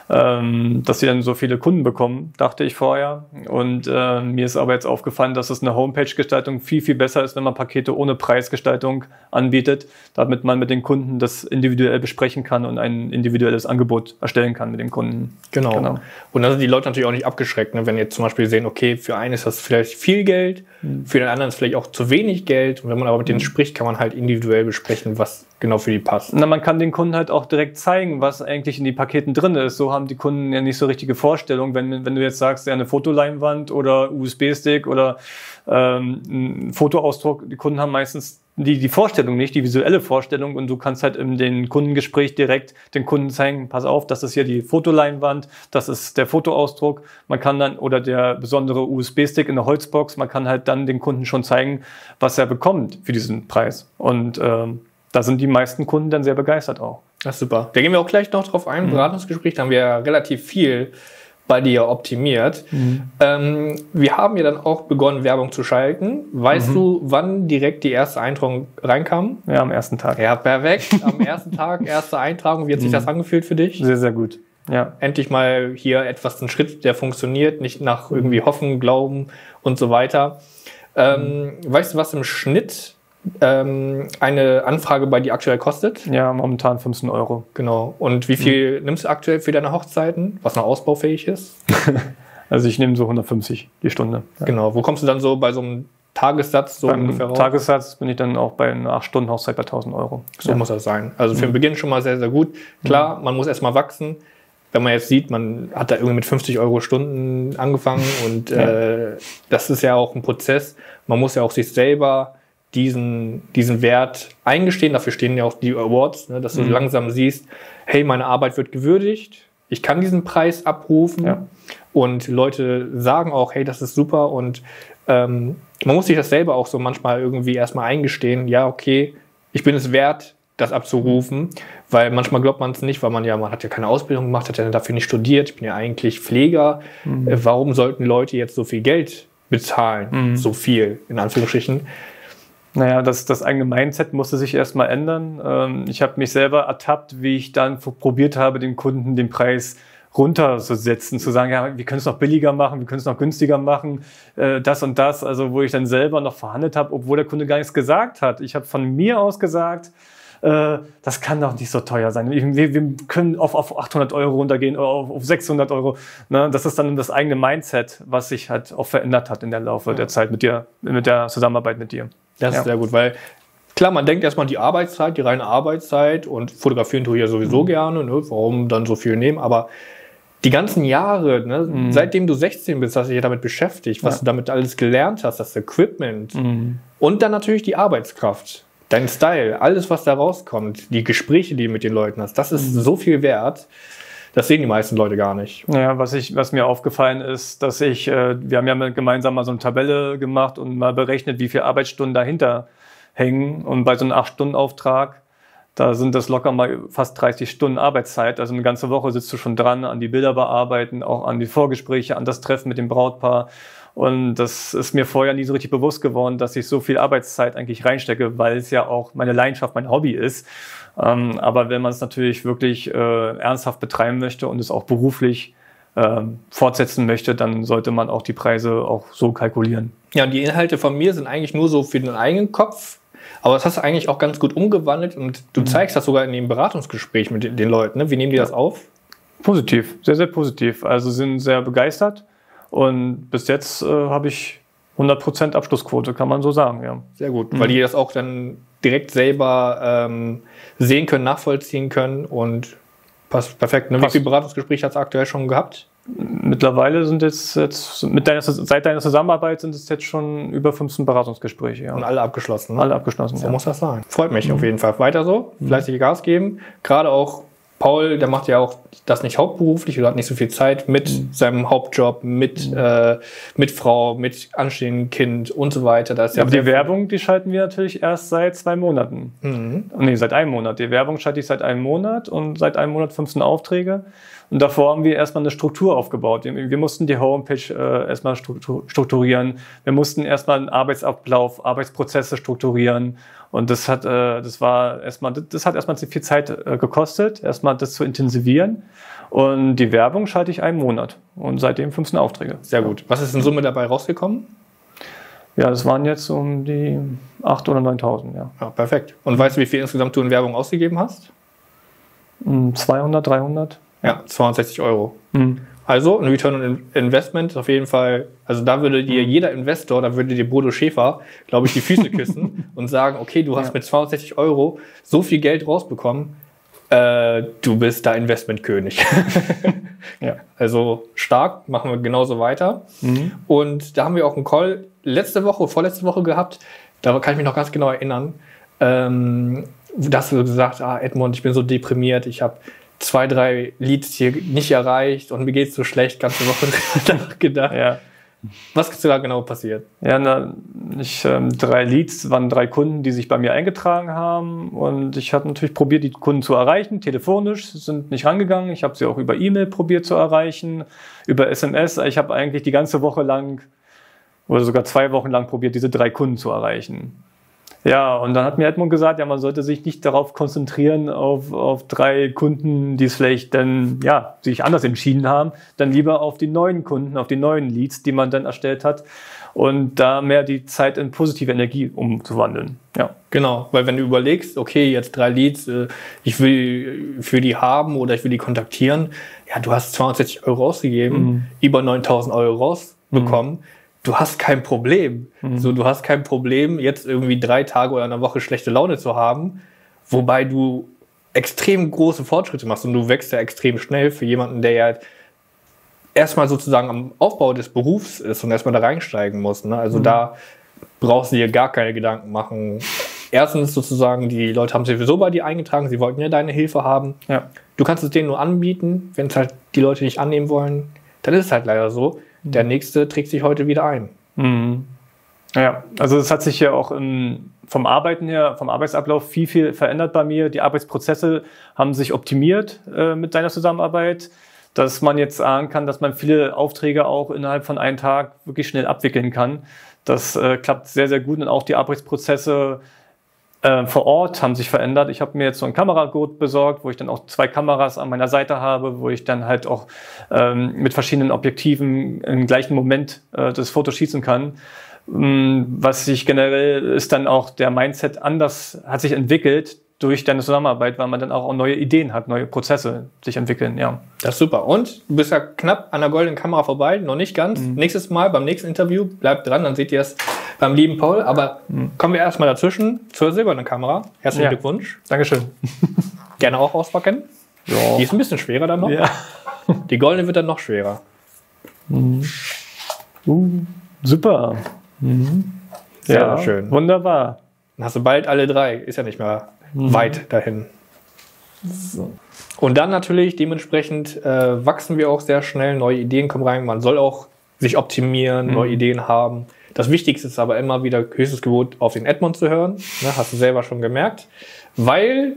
ähm, dass sie dann so viele Kunden bekommen, dachte ich vorher. Und äh, mir ist aber jetzt aufgefallen, dass es eine Homepage-Gestaltung viel, viel besser ist, wenn man Pakete ohne Preisgestaltung anbietet, damit man mit den Kunden das individuell besprechen kann und ein individuelles Angebot erstellen kann mit dem Kunden. Genau. genau. Und dann sind die Leute natürlich auch nicht abgeschreckt, ne? Wenn jetzt zum Beispiel sehen, okay, für einen ist das vielleicht viel Geld, mhm. für den anderen ist vielleicht auch zu wenig Geld. Und wenn man aber mit denen mhm. spricht, kann man halt individuell besprechen, was genau für die passt. Na, man kann den Kunden halt auch direkt zeigen, was eigentlich in die Paketen drin ist. So haben die Kunden ja nicht so richtige Vorstellungen. Wenn, wenn du jetzt sagst, ja, eine Fotoleinwand oder U S B-Stick oder ähm, ein Fotoausdruck, die Kunden haben meistens die, die Vorstellung nicht, die visuelle Vorstellung, und du kannst halt in den Kundengespräch direkt den Kunden zeigen, pass auf, das ist hier die Fotoleinwand, das ist der Fotoausdruck, man kann dann, oder der besondere U S B-Stick in der Holzbox, man kann halt dann den Kunden schon zeigen, was er bekommt für diesen Preis. Und ähm, da sind die meisten Kunden dann sehr begeistert auch. Das ist super. Da gehen wir auch gleich noch drauf ein, mhm. Beratungsgespräch, da haben wir ja relativ viel bei dir optimiert. Mhm. Ähm, wir haben ja dann auch begonnen, Werbung zu schalten. Weißt mhm. du, wann direkt die erste Eintragung reinkam? Ja, am ersten Tag. Ja, perfekt. Am ersten Tag, erste Eintragung. Wie hat sich mhm. das angefühlt für dich? Sehr, sehr gut. Ja. Endlich mal hier etwas, ein Schritt, der funktioniert, nicht nach irgendwie Hoffen, Glauben und so weiter. Ähm, mhm. Weißt du, was im Schnitt ähm, eine Anfrage bei dir aktuell kostet? Ja, momentan fünfzehn Euro. Genau. Und wie viel mhm. nimmst du aktuell für deine Hochzeiten, was noch ausbaufähig ist? Also ich nehme so hundertfünfzig die Stunde. Ja. Genau. Wo kommst du dann so bei so einem Tagessatz so Beim ungefähr raus? Tagessatz bin ich dann auch bei einer acht Stunden Hochzeit bei tausend Euro. So ja. muss das sein. Also für den Beginn schon mal sehr, sehr gut. Klar, man muss erstmal wachsen. Wenn man jetzt sieht, man hat da irgendwie mit fünfzig Euro Stunden angefangen und ja. äh, das ist ja auch ein Prozess. Man muss ja auch sich selber diesen, diesen Wert eingestehen. Dafür stehen ja auch die Awards, ne, dass du mhm. langsam siehst, hey, meine Arbeit wird gewürdigt. Ich kann diesen Preis abrufen. Ja. Und Leute sagen auch, hey, das ist super. Und ähm, man muss sich das selber auch so manchmal irgendwie erstmal eingestehen. Ja, okay, ich bin es wert, das abzurufen, weil manchmal glaubt man es nicht, weil man ja, man hat ja keine Ausbildung gemacht, hat ja dafür nicht studiert, ich bin ja eigentlich Pfleger. Mhm. Äh, warum sollten Leute jetzt so viel Geld bezahlen? Mhm. So viel, in Anführungsstrichen. Naja, das, das eigene Mindset musste sich erstmal ändern. Ähm, ich habe mich selber ertappt, wie ich dann probiert habe, dem Kunden den Preis runterzusetzen, zu sagen, ja, wir können es noch billiger machen, wir können es noch günstiger machen, äh, das und das, also wo ich dann selber noch verhandelt habe, obwohl der Kunde gar nichts gesagt hat. Ich habe von mir aus gesagt, äh, das kann doch nicht so teuer sein. Wir, wir können auf, auf achthundert Euro runtergehen oder auf, auf sechshundert Euro. Ne? Das ist dann das eigene Mindset, was sich halt auch verändert hat in der Laufe ja. der Zeit mit dir, mit der Zusammenarbeit mit dir. Das ja. ist sehr gut, weil klar, man denkt erstmal die Arbeitszeit, die reine Arbeitszeit, und fotografieren tue ich ja sowieso mhm. gerne, ne? Warum dann so viel nehmen, aber die ganzen Jahre, ne? mhm. seitdem du sechzehn bist, hast du dich damit beschäftigt, was ja. du damit alles gelernt hast, das Equipment mhm. und dann natürlich die Arbeitskraft, dein Style, alles, was da rauskommt, die Gespräche, die du mit den Leuten hast, das ist mhm. so viel wert. Das sehen die meisten Leute gar nicht. Ja, was ich, was mir aufgefallen ist, dass ich, äh, wir haben ja mal gemeinsam mal so eine Tabelle gemacht und mal berechnet, wie viele Arbeitsstunden dahinter hängen. Und bei so einem acht Stunden Auftrag, da sind das locker mal fast dreißig Stunden Arbeitszeit. Also eine ganze Woche sitzt du schon dran, an die Bilder bearbeiten, auch an die Vorgespräche, an das Treffen mit dem Brautpaar. Und das ist mir vorher nie so richtig bewusst geworden, dass ich so viel Arbeitszeit eigentlich reinstecke, weil es ja auch meine Leidenschaft, mein Hobby ist. Ähm, aber wenn man es natürlich wirklich äh, ernsthaft betreiben möchte und es auch beruflich äh, fortsetzen möchte, dann sollte man auch die Preise auch so kalkulieren. Ja, und die Inhalte von mir sind eigentlich nur so für den eigenen Kopf. Aber das hast du eigentlich auch ganz gut umgewandelt und du mhm. zeigst das sogar in dem Beratungsgespräch mit den Leuten. Ne? Wie nehmen die das auf? Positiv, sehr, sehr positiv. Also sind sehr begeistert. Und bis jetzt äh, habe ich hundert Prozent Abschlussquote, kann man so sagen, ja. Sehr gut, mhm. weil die das auch dann direkt selber ähm, sehen können, nachvollziehen können und passt perfekt. Ne? Passt. Wie viele Beratungsgespräche hast du aktuell schon gehabt? Mittlerweile sind jetzt, jetzt mit deiner, seit deiner Zusammenarbeit sind es jetzt schon über fünfzehn Beratungsgespräche. Ja. Und alle abgeschlossen. Ne? Alle abgeschlossen, so ja. muss das sein. Freut mich mhm. auf jeden Fall. Weiter so, fleißig Gas geben. Gerade auch Paul, der macht ja auch das nicht hauptberuflich oder hat nicht so viel Zeit mit mhm. seinem Hauptjob, mit, mhm. äh, mit Frau, mit anstehendem Kind und so weiter. Das ist ja aber die Werbung, die schalten wir natürlich erst seit zwei Monaten. Mhm. Nee, seit einem Monat. Die Werbung schalte ich seit einem Monat und seit einem Monat fünfzehn Aufträge. Und davor haben wir erstmal eine Struktur aufgebaut. Wir, wir mussten die Homepage äh, erstmal strukturieren. Wir mussten erstmal einen Arbeitsablauf, Arbeitsprozesse strukturieren. Und das hat, äh, das war erstmal, das hat erstmal viel Zeit äh, gekostet, erstmal das zu intensivieren. Und die Werbung schalte ich einen Monat. Und seitdem fünfzehn Aufträge. Sehr gut. Was ist in Summe dabei rausgekommen? Ja, das waren jetzt um die achttausend oder neuntausend, ja. Ja, perfekt. Und weißt du, wie viel insgesamt du in Werbung ausgegeben hast? zweihundert, dreihundert. Ja, zweihundertsechzig Euro. Mhm. Also ein Return on Investment ist auf jeden Fall, also da würde dir jeder Investor, da würde dir Bodo Schäfer, glaube ich, die Füße küssen und sagen, okay, du hast ja. mit zweihundertsechzig Euro so viel Geld rausbekommen, äh, du bist da Investmentkönig. Ja. Also stark, machen wir genauso weiter. Mhm. Und da haben wir auch einen Call letzte Woche, vorletzte Woche gehabt, da kann ich mich noch ganz genau erinnern, ähm, dass du gesagt hast, ah, Edmund, ich bin so deprimiert, ich habe zwei, drei Leads hier nicht erreicht und mir geht's so schlecht, ganze Woche nachgedacht. Ja. Was ist da genau passiert? Ja, na, ich, ähm, drei Leads waren drei Kunden, die sich bei mir eingetragen haben und ich habe natürlich probiert, die Kunden zu erreichen, telefonisch, sind nicht rangegangen. Ich habe sie auch über E-Mail probiert zu erreichen, über S M S. Ich habe eigentlich die ganze Woche lang oder sogar zwei Wochen lang probiert, diese drei Kunden zu erreichen. Ja, und dann hat mir Edmund gesagt, ja, man sollte sich nicht darauf konzentrieren, auf, auf drei Kunden, die es vielleicht dann, ja, sich anders entschieden haben, dann lieber auf die neuen Kunden, auf die neuen Leads, die man dann erstellt hat und da mehr die Zeit in positive Energie umzuwandeln. Ja. Genau, weil wenn du überlegst, okay, jetzt drei Leads, ich will für die haben oder ich will die kontaktieren, ja, du hast zweihundertsechzig Euro ausgegeben, mhm. über neuntausend Euro rausbekommen. Mhm. Du hast kein Problem. Mhm. So, du hast kein Problem, jetzt irgendwie drei Tage oder eine Woche schlechte Laune zu haben, wobei du extrem große Fortschritte machst und du wächst ja extrem schnell für jemanden, der ja erstmal sozusagen am Aufbau des Berufs ist und erstmal da reinsteigen muss. Ne? Also mhm. da brauchst du dir gar keine Gedanken machen. Erstens sozusagen, die Leute haben sich sowieso bei dir eingetragen, sie wollten ja deine Hilfe haben. Ja. Du kannst es denen nur anbieten, wenn es halt die Leute nicht annehmen wollen, dann ist es halt leider so. Der nächste trägt sich heute wieder ein. Mhm. Ja, also es hat sich ja auch im, vom Arbeiten her, vom Arbeitsablauf viel, viel verändert bei mir. Die Arbeitsprozesse haben sich optimiert äh, mit deiner Zusammenarbeit, dass man jetzt sagen kann, dass man viele Aufträge auch innerhalb von einem Tag wirklich schnell abwickeln kann. Das äh, klappt sehr, sehr gut und auch die Arbeitsprozesse Äh, vor Ort haben sich verändert. Ich habe mir jetzt so ein Kameragurt besorgt, wo ich dann auch zwei Kameras an meiner Seite habe, wo ich dann halt auch ähm, mit verschiedenen Objektiven im gleichen Moment äh, das Foto schießen kann. Ähm, was sich generell ist dann auch der Mindset anders, hat sich entwickelt durch deine Zusammenarbeit, weil man dann auch neue Ideen hat, neue Prozesse sich entwickeln, ja. Das ist super. Und du bist ja knapp an der goldenen Kamera vorbei, noch nicht ganz. Mhm. Nächstes Mal beim nächsten Interview, bleibt dran, dann seht ihr es beim lieben Paul. Aber mhm. kommen wir erstmal dazwischen zur silbernen Kamera. Herzlichen ja. Glückwunsch. Dankeschön. Gerne auch auspacken. Ja. Die ist ein bisschen schwerer dann noch. Ja. Die goldene wird dann noch schwerer. Mhm. Uh, super. Mhm. Sehr ja, schön. Wunderbar. Dann hast du bald alle drei. Ist ja nicht mehr mhm. weit dahin. So. Und dann natürlich, dementsprechend äh, wachsen wir auch sehr schnell, neue Ideen kommen rein, man soll auch sich optimieren, mhm. neue Ideen haben. Das Wichtigste ist aber immer wieder höchstes Gebot auf den Edmond zu hören, ne, hast du selber schon gemerkt, weil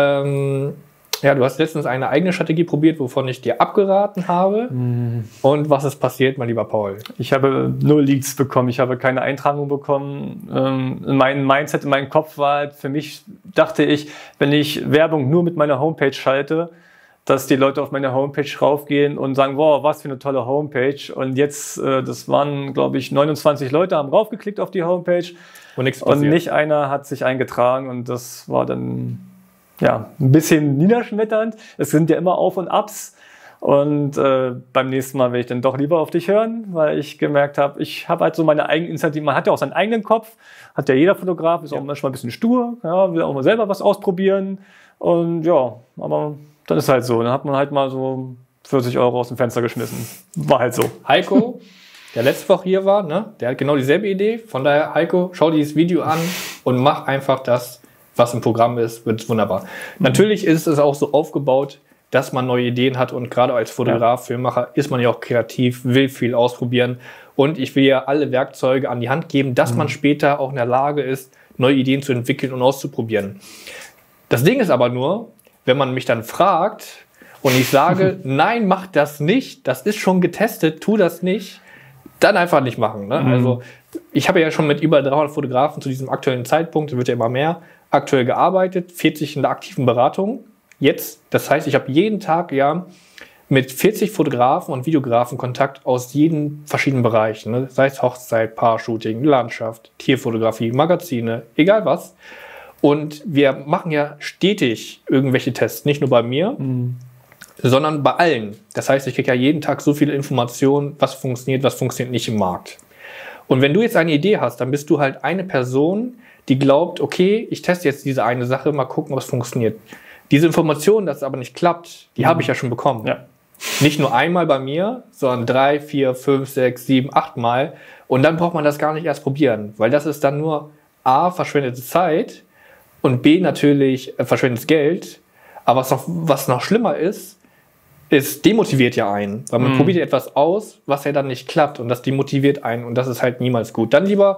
ähm, ja, du hast letztens eine eigene Strategie probiert, wovon ich dir abgeraten habe. Mhm. Und was ist passiert, mein lieber Paul? Ich habe null Leads bekommen, ich habe keine Eintragung bekommen. Ähm, mein Mindset, in meinem Kopf war halt, für mich dachte ich, wenn ich Werbung nur mit meiner Homepage schalte, dass die Leute auf meine Homepage raufgehen und sagen, wow, was für eine tolle Homepage. Und jetzt, äh, das waren, glaube ich, neunundzwanzig Leute, haben raufgeklickt auf die Homepage. Und nichts passiert. Und nicht einer hat sich eingetragen. Und das war dann ja ein bisschen niederschmetternd. Es sind ja immer Auf und Abs. Und äh, beim nächsten Mal will ich dann doch lieber auf dich hören, weil ich gemerkt habe, ich habe halt so meine eigenen Initiativen. Man hat ja auch seinen eigenen Kopf, hat ja jeder Fotograf, ist ja. auch manchmal ein bisschen stur, ja, will auch mal selber was ausprobieren. Und ja, aber dann ist halt so. Dann hat man halt mal so vierzig Euro aus dem Fenster geschmissen. War halt so. Heiko, der letzte Woche hier war, ne, der hat genau dieselbe Idee. Von daher, Heiko, schau dir dieses Video an und mach einfach das, was im Programm ist, wird wunderbar. Mhm. Natürlich ist es auch so aufgebaut, dass man neue Ideen hat und gerade als Fotograf, ja. Filmemacher ist man ja auch kreativ, will viel ausprobieren und ich will ja alle Werkzeuge an die Hand geben, dass mhm. man später auch in der Lage ist, neue Ideen zu entwickeln und auszuprobieren. Das Ding ist aber nur, wenn man mich dann fragt und ich sage, nein, mach das nicht, das ist schon getestet, tu das nicht, dann einfach nicht machen. Ne? Mhm. Also ich habe ja schon mit über dreihundert Fotografen zu diesem aktuellen Zeitpunkt, es wird ja immer mehr, aktuell gearbeitet, vierzig in der aktiven Beratung. Jetzt, das heißt, ich habe jeden Tag ja mit vierzig Fotografen und Videografen Kontakt aus jeden verschiedenen Bereichen, ne? Sei es Hochzeit, Paar-Shooting, Landschaft, Tierfotografie, Magazine, egal was. Und wir machen ja stetig irgendwelche Tests, nicht nur bei mir, mhm. sondern bei allen. Das heißt, ich kriege ja jeden Tag so viele Informationen, was funktioniert, was funktioniert nicht im Markt. Und wenn du jetzt eine Idee hast, dann bist du halt eine Person, die glaubt, okay, ich teste jetzt diese eine Sache, mal gucken, was funktioniert. Diese Information, dass es aber nicht klappt, die mhm. habe ich ja schon bekommen. Ja. Nicht nur einmal bei mir, sondern drei, vier, fünf, sechs, sieben, acht Mal. Und dann braucht man das gar nicht erst probieren, weil das ist dann nur A, verschwendete Zeit und B, natürlich äh, verschwendetes Geld. Aber was noch, was noch schlimmer ist, es demotiviert ja einen, weil man mhm. probiert etwas aus, was ja dann nicht klappt und das demotiviert einen und das ist halt niemals gut. Dann lieber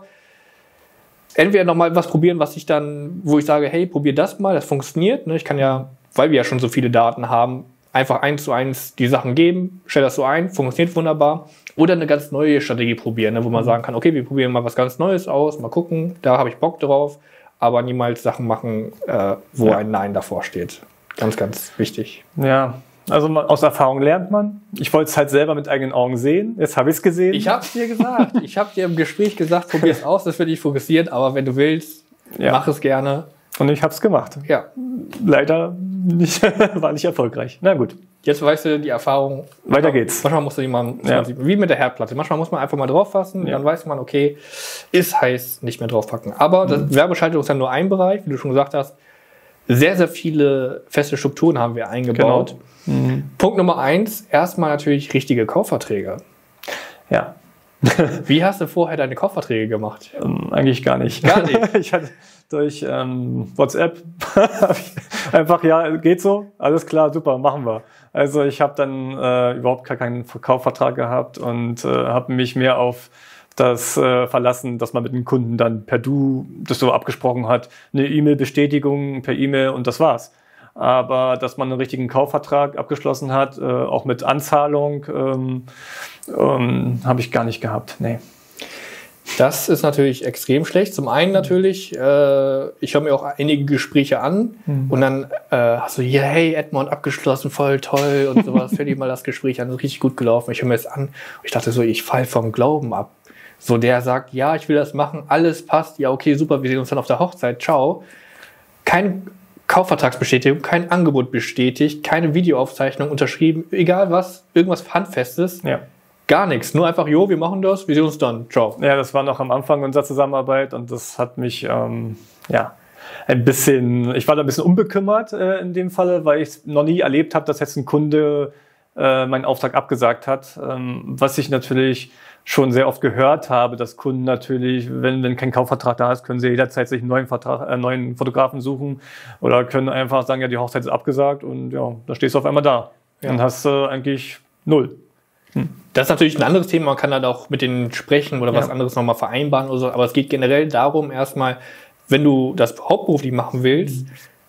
entweder nochmal was probieren, was ich dann, wo ich sage, hey, probier das mal, das funktioniert. Ich kann ja, weil wir ja schon so viele Daten haben, einfach eins zu eins die Sachen geben, stell das so ein, funktioniert wunderbar. Oder eine ganz neue Strategie probieren, wo man sagen kann, okay, wir probieren mal was ganz Neues aus, mal gucken, da habe ich Bock drauf, aber niemals Sachen machen, äh, wo ja. ein Nein davor steht. Ganz, ganz wichtig. Ja. Also aus Erfahrung lernt man. Ich wollte es halt selber mit eigenen Augen sehen. Jetzt habe ich es gesehen. Ich habe es dir gesagt. Ich habe dir im Gespräch gesagt, probier es aus, das wird dich fokussieren. Aber wenn du willst, ja. mach es gerne. Und ich habe es gemacht. Ja. Leider nicht, war nicht erfolgreich. Na gut. Jetzt weißt du die Erfahrung. Weiter geht's. Manchmal musst du jemanden, ja. wie mit der Herdplatte. Manchmal muss man einfach mal drauf fassen. Ja. Dann weiß man, okay, ist heiß, nicht mehr draufpacken. Aber mhm. das Werbeschaltung ist ja nur ein Bereich, wie du schon gesagt hast. Sehr, sehr viele feste Strukturen haben wir eingebaut. Genau. Mhm. Punkt Nummer eins, erstmal natürlich richtige Kaufverträge. Ja. Wie hast du vorher deine Kaufverträge gemacht? Ähm, eigentlich gar nicht. Gar nicht? Ich hatte durch ähm, WhatsApp einfach, ja, geht so, alles klar, super, machen wir. Also ich habe dann äh, überhaupt gar keinen Kaufvertrag gehabt und äh, habe mich mehr auf das äh, verlassen, dass man mit dem Kunden dann per Du das so abgesprochen hat, eine E-Mail-Bestätigung per E-Mail und das war's. Aber dass man einen richtigen Kaufvertrag abgeschlossen hat, äh, auch mit Anzahlung, ähm, ähm, habe ich gar nicht gehabt. Nee. Das ist natürlich extrem schlecht. Zum einen natürlich, äh, ich höre mir auch einige Gespräche an mhm. und dann äh, hast du hier, hey Edmond, abgeschlossen, voll toll und sowas. Hör dir mal das Gespräch an, richtig gut gelaufen. Ich höre mir das an und ich dachte so, ich fall vom Glauben ab. So, der sagt, ja, ich will das machen, alles passt, ja, okay, super, wir sehen uns dann auf der Hochzeit, ciao. Kein Kaufvertragsbestätigung, kein Angebot bestätigt, keine Videoaufzeichnung unterschrieben, egal was, irgendwas Handfestes, ja. gar nichts. Nur einfach, jo, wir machen das, wir sehen uns dann, ciao. Ja, das war noch am Anfang unserer Zusammenarbeit und das hat mich, ähm, ja, ein bisschen, ich war da ein bisschen unbekümmert äh, in dem Falle, weil ich noch nie erlebt habe, dass jetzt ein Kunde äh, meinen Auftrag abgesagt hat, ähm, was ich natürlich schon sehr oft gehört habe, dass Kunden natürlich, wenn, wenn kein Kaufvertrag da ist, können sie jederzeit sich einen neuen Vertrag, äh, neuen Fotografen suchen oder können einfach sagen, ja, die Hochzeit ist abgesagt und ja, da stehst du auf einmal da. Ja. Dann hast du äh, eigentlich null. Hm. Das ist natürlich ein anderes Thema, man kann dann auch mit denen sprechen oder ja. was anderes nochmal vereinbaren oder so, aber es geht generell darum erstmal, wenn du das hauptberuflich machen willst,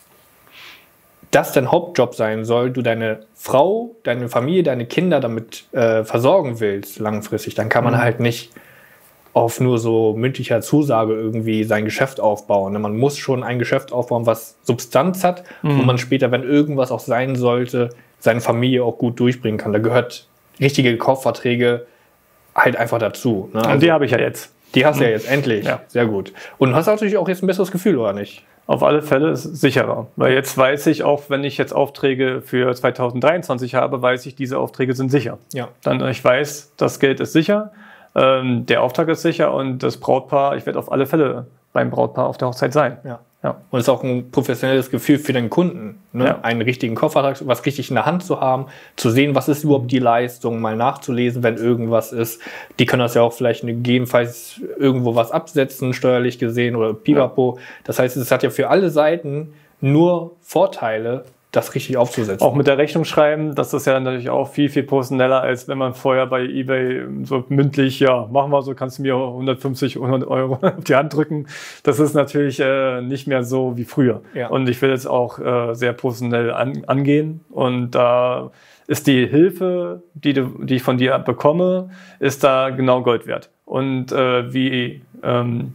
das dein Hauptjob sein soll, du deine Frau, deine Familie, deine Kinder damit äh, versorgen willst langfristig, dann kann man mhm. halt nicht auf nur so mündlicher Zusage irgendwie sein Geschäft aufbauen. Man muss schon ein Geschäft aufbauen, was Substanz hat, mhm. wo man später, wenn irgendwas auch sein sollte, seine Familie auch gut durchbringen kann. Da gehört richtige Kaufverträge halt einfach dazu. Ne? Und also, die habe ich ja jetzt. Die hast du mhm. ja jetzt endlich. Ja. Sehr gut. Und du hast natürlich auch jetzt ein besseres Gefühl, oder nicht? Auf alle Fälle ist es sicherer, weil jetzt weiß ich auch, wenn ich jetzt Aufträge für zweitausenddreiundzwanzig habe, weiß ich, diese Aufträge sind sicher. Ja. Dann ich weiß, das Geld ist sicher, ähm, der Auftrag ist sicher und das Brautpaar, ich werde auf alle Fälle beim Brautpaar auf der Hochzeit sein. Ja. Ja. Und es ist auch ein professionelles Gefühl für den Kunden, ne? Ja. Einen richtigen Kaufvertrag, was richtig in der Hand zu haben, zu sehen, was ist überhaupt die Leistung, mal nachzulesen, wenn irgendwas ist. Die können das ja auch vielleicht gegebenenfalls irgendwo was absetzen, steuerlich gesehen oder pipapo. Ja. Das heißt, es hat ja für alle Seiten nur Vorteile, das richtig aufzusetzen. Auch mit der Rechnung schreiben, das ist ja natürlich auch viel, viel professioneller, als wenn man vorher bei eBay so mündlich, ja, machen wir so, kannst du mir hundertfünfzig, hundert Euro auf die Hand drücken. Das ist natürlich äh, nicht mehr so wie früher. Ja. Und ich will jetzt auch äh, sehr professionell an, angehen und da äh, ist die Hilfe, die, du, die ich von dir bekomme, ist da genau Gold wert. Und äh, wie... Ähm,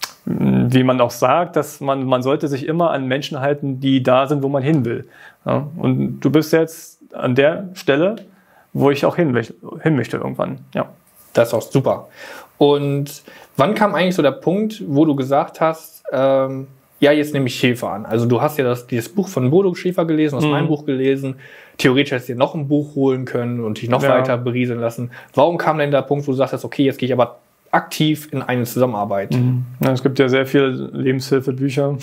wie man auch sagt, dass man, man sollte sich immer an Menschen halten, die da sind, wo man hin will. Ja, und du bist jetzt an der Stelle, wo ich auch hin, hin möchte irgendwann. Ja. Das ist auch super. Und wann kam eigentlich so der Punkt, wo du gesagt hast, ähm, ja, jetzt nehme ich Hilfe an. Also du hast ja das, dieses Buch von Bodo Schäfer gelesen, hast mhm. mein Buch gelesen. Theoretisch hättest du dir noch ein Buch holen können und dich noch ja. weiter berieseln lassen. Warum kam denn der Punkt, wo du sagst, okay, jetzt gehe ich aber aktiv in eine Zusammenarbeit? Mhm. Ja, es gibt ja sehr viele Lebenshilfebücher.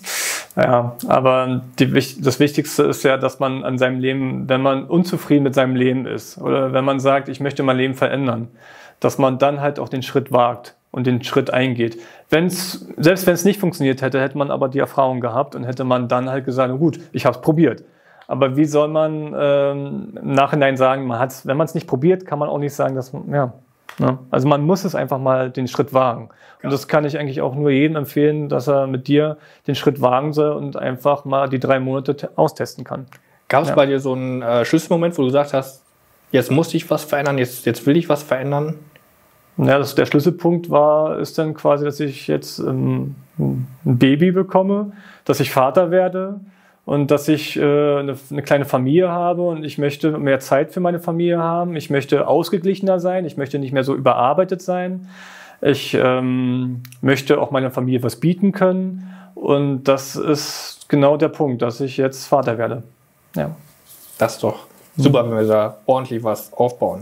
Ja, aber die, das Wichtigste ist ja, dass man an seinem Leben, wenn man unzufrieden mit seinem Leben ist oder wenn man sagt, ich möchte mein Leben verändern, dass man dann halt auch den Schritt wagt und den Schritt eingeht. Wenn's, selbst wenn es nicht funktioniert hätte, hätte man aber die Erfahrung gehabt und hätte man dann halt gesagt, gut, ich habe es probiert. Aber wie soll man ähm, im Nachhinein sagen, man hat's, wenn man es nicht probiert, kann man auch nicht sagen, dass man, ja, ne? Also man muss es einfach mal den Schritt wagen. Und das kann ich eigentlich auch nur jedem empfehlen, dass er mit dir den Schritt wagen soll und einfach mal die drei Monate te- austesten kann. Gab es ja. bei dir so einen äh, Schlüsselmoment, wo du gesagt hast, jetzt muss ich was verändern, jetzt, jetzt will ich was verändern? Ja, das, der Schlüsselpunkt war, ist dann quasi, dass ich jetzt ähm, ein Baby bekomme, dass ich Vater werde und dass ich äh, eine, eine kleine Familie habe und ich möchte mehr Zeit für meine Familie haben. Ich möchte ausgeglichener sein, ich möchte nicht mehr so überarbeitet sein. Ich ähm, möchte auch meiner Familie was bieten können und das ist genau der Punkt, dass ich jetzt Vater werde. Ja. Das ist doch super, wenn wir da ordentlich was aufbauen.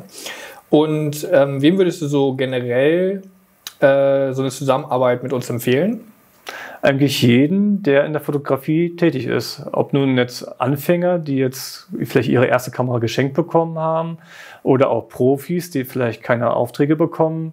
Und ähm, wem würdest du so generell äh, so eine Zusammenarbeit mit uns empfehlen? Eigentlich jeden, der in der Fotografie tätig ist. Ob nun jetzt Anfänger, die jetzt vielleicht ihre erste Kamera geschenkt bekommen haben oder auch Profis, die vielleicht keine Aufträge bekommen.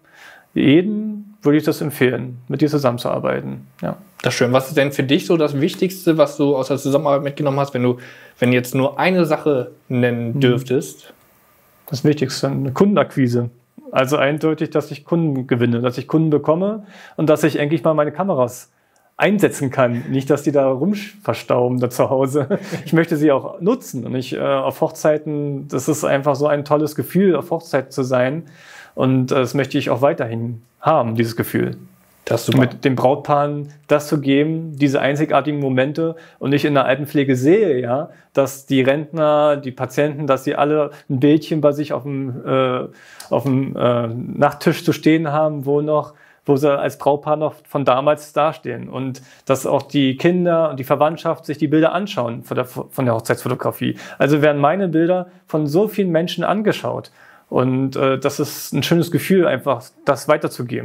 Jeden würde ich das empfehlen, mit dir zusammenzuarbeiten. Ja. Das ist schön. Was ist denn für dich so das Wichtigste, was du aus der Zusammenarbeit mitgenommen hast, wenn du, wenn du jetzt nur eine Sache nennen dürftest? Das Wichtigste, eine Kundenakquise. Also eindeutig, dass ich Kunden gewinne, dass ich Kunden bekomme und dass ich endlich mal meine Kameras einsetzen kann. Nicht, dass die da rumverstauben da zu Hause. Ich möchte sie auch nutzen. Und ich äh, auf Hochzeiten, das ist einfach so ein tolles Gefühl, auf Hochzeit zu sein. Und äh, das möchte ich auch weiterhin haben, dieses Gefühl. Das ist super. Mit den Brautpaaren das zu geben, diese einzigartigen Momente. Und ich in der Altenpflege sehe ja, dass die Rentner, die Patienten, dass sie alle ein Bildchen bei sich auf dem, äh, auf dem äh, Nachttisch zu stehen haben, wo noch wo sie als Brautpaar noch von damals dastehen. Und dass auch die Kinder und die Verwandtschaft sich die Bilder anschauen von der, von der Hochzeitsfotografie. Also werden meine Bilder von so vielen Menschen angeschaut. Und äh, das ist ein schönes Gefühl, einfach das weiterzugeben.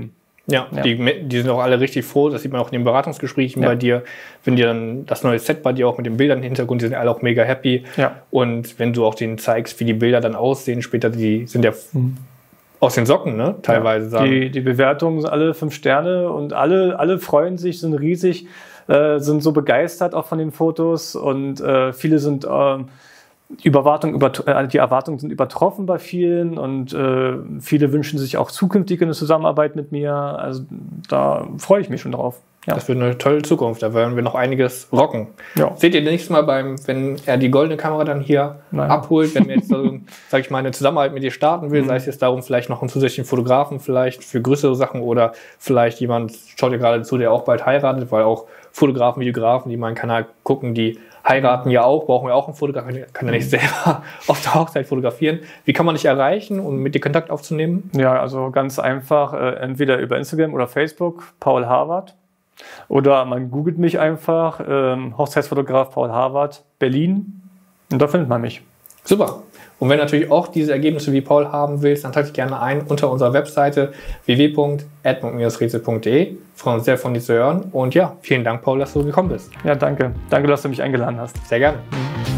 Ja, ja. Die, die sind auch alle richtig froh, das sieht man auch in den Beratungsgesprächen ja. bei dir, wenn dir dann das neue Set bei dir auch mit den Bildern im Hintergrund, die sind alle auch mega happy. Ja. Und wenn du auch denen zeigst, wie die Bilder dann aussehen, später, die sind ja mhm. aus den Socken, ne? Teilweise ja. sagen. Die, die Bewertungen sind alle fünf Sterne und alle, alle freuen sich, sind riesig, äh, sind so begeistert auch von den Fotos und äh, viele sind äh, Überwartung, über, die Erwartungen sind übertroffen bei vielen und äh, viele wünschen sich auch zukünftig eine Zusammenarbeit mit mir. Also da freue ich mich schon drauf. Ja. Das wird eine tolle Zukunft, da werden wir noch einiges rocken. Ja. Seht ihr nächstes Mal, beim, wenn er die goldene Kamera dann hier Nein. abholt, wenn wir jetzt, so, sag ich mal, eine Zusammenarbeit mit dir starten will, mhm. sei es jetzt darum, vielleicht noch einen zusätzlichen Fotografen vielleicht für größere Sachen oder vielleicht jemand, schaut ihr gerade zu, der auch bald heiratet, weil auch Fotografen, Videografen, die meinen Kanal gucken, die heiraten ja auch, brauchen wir auch einen Fotografen, kann ja nicht selber auf der Hochzeit fotografieren. Wie kann man dich erreichen, um mit dir Kontakt aufzunehmen? Ja, also ganz einfach, äh, entweder über Instagram oder Facebook, Paul Harvard. Oder man googelt mich einfach, ähm, Hochzeitsfotograf Paul Harvard, Berlin. Und da findet man mich. Super. Und wenn du natürlich auch diese Ergebnisse wie Paul haben willst, dann trag dich gerne ein unter unserer Webseite w w w punkt edmund rätsel punkt d e. Freuen uns sehr von dir zu hören. Und ja, vielen Dank, Paul, dass du gekommen bist. Ja, danke. Danke, dass du mich eingeladen hast. Sehr gerne. Mhm.